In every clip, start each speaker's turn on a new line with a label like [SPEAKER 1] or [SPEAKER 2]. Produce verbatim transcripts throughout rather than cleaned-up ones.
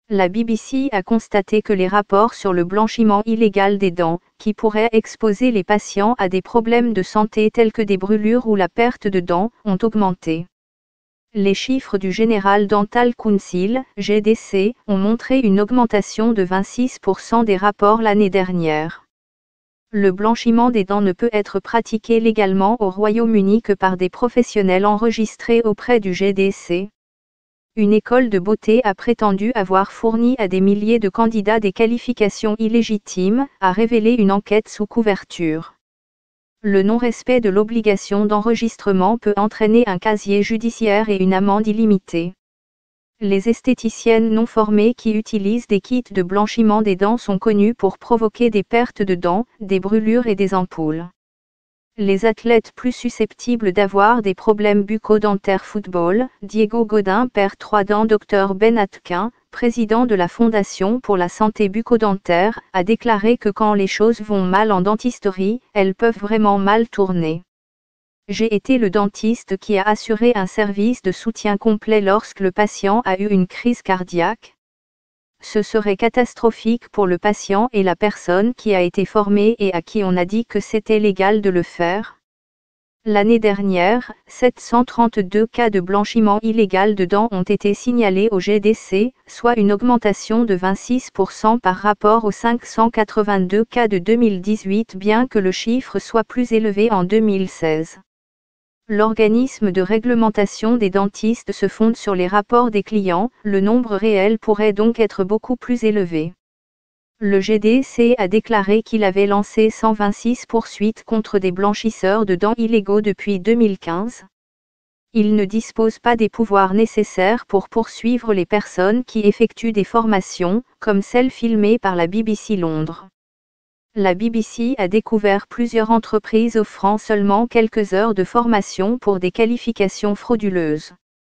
[SPEAKER 1] La B B C a constaté que les rapports sur le blanchiment illégal des dents, qui pourrait exposer les patients à des problèmes de santé tels que des brûlures ou la perte de dents, ont augmenté. Les chiffres du General Dental Council, G D C, ont montré une augmentation de vingt-six pour cent des rapports l'année dernière. Le blanchiment des dents ne peut être pratiqué légalement au Royaume-Uni que par des professionnels enregistrés auprès du G D C. Une école de beauté a prétendu avoir fourni à des milliers de candidats des qualifications illégitimes, a révélé une enquête sous couverture. Le non-respect de l'obligation d'enregistrement peut entraîner un casier judiciaire et une amende illimitée. Les esthéticiennes non formées qui utilisent des kits de blanchiment des dents sont connues pour provoquer des pertes de dents, des brûlures et des ampoules. Les athlètes plus susceptibles d'avoir des problèmes bucco-dentaires football, Diego Godin perd trois dents. Dr Ben Atkin, président de la Fondation pour la santé bucco-dentaire, a déclaré que quand les choses vont mal en dentisterie, elles peuvent vraiment mal tourner. J'ai été le dentiste qui a assuré un service de soutien complet lorsque le patient a eu une crise cardiaque. Ce serait catastrophique pour le patient et la personne qui a été formée et à qui on a dit que c'était légal de le faire. L'année dernière, sept cent trente-deux cas de blanchiment illégal de dents ont été signalés au G D C, soit une augmentation de vingt-six pour cent par rapport aux cinq cent quatre-vingt-deux cas de deux mille dix-huit, bien que le chiffre soit plus élevé en deux mille seize. L'organisme de réglementation des dentistes se fonde sur les rapports des clients, le nombre réel pourrait donc être beaucoup plus élevé. Le G D C a déclaré qu'il avait lancé cent vingt-six poursuites contre des blanchisseurs de dents illégaux depuis deux mille quinze. Il ne dispose pas des pouvoirs nécessaires pour poursuivre les personnes qui effectuent des formations, comme celle filmée par la B B C Londres. La B B C a découvert plusieurs entreprises offrant seulement quelques heures de formation pour des qualifications frauduleuses.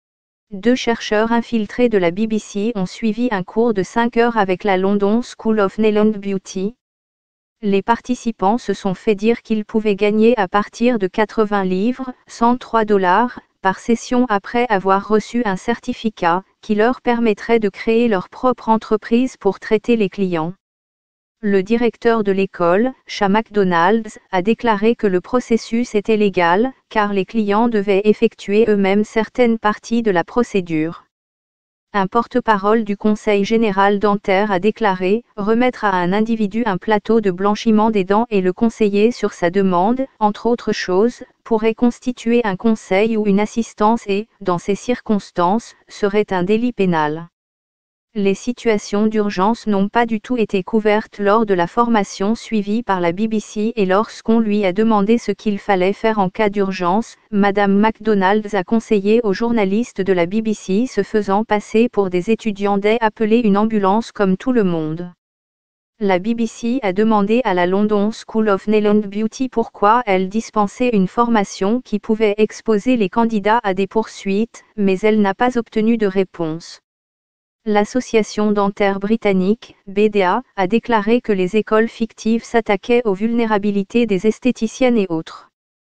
[SPEAKER 1] Deux chercheurs infiltrés de la B B C ont suivi un cours de cinq heures avec la London School of Nail and Beauty. Les participants se sont fait dire qu'ils pouvaient gagner à partir de quatre-vingts livres, cent trois dollars, par session après avoir reçu un certificat, qui leur permettrait de créer leur propre entreprise pour traiter les clients. Le directeur de l'école, Sha McDonald's, a déclaré que le processus était légal, car les clients devaient effectuer eux-mêmes certaines parties de la procédure. Un porte-parole du Conseil général dentaire a déclaré « Remettre à un individu un plateau de blanchiment des dents et le conseiller sur sa demande, entre autres choses, pourrait constituer un conseil ou une assistance et, dans ces circonstances, serait un délit pénal. » Les situations d'urgence n'ont pas du tout été couvertes lors de la formation suivie par la B B C et lorsqu'on lui a demandé ce qu'il fallait faire en cas d'urgence, Madame McDonald's a conseillé aux journalistes de la B B C se faisant passer pour des étudiants d'appeler une ambulance comme tout le monde. La B B C a demandé à la London School of Nail and Beauty pourquoi elle dispensait une formation qui pouvait exposer les candidats à des poursuites, mais elle n'a pas obtenu de réponse. L'Association dentaire britannique, B D A, a déclaré que les écoles fictives s'attaquaient aux vulnérabilités des esthéticiennes et autres.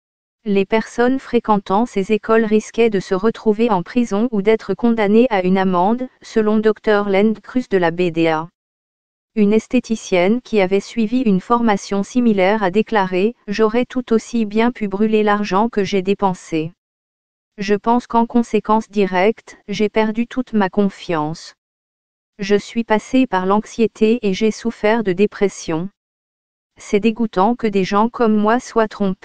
[SPEAKER 1] Les personnes fréquentant ces écoles risquaient de se retrouver en prison ou d'être condamnées à une amende, selon Dr Lend Cruz de la B D A. Une esthéticienne qui avait suivi une formation similaire a déclaré « J'aurais tout aussi bien pu brûler l'argent que j'ai dépensé. Je pense qu'en conséquence directe, j'ai perdu toute ma confiance. Je suis passé par l'anxiété et j'ai souffert de dépression. C'est dégoûtant que des gens comme moi soient trompés. »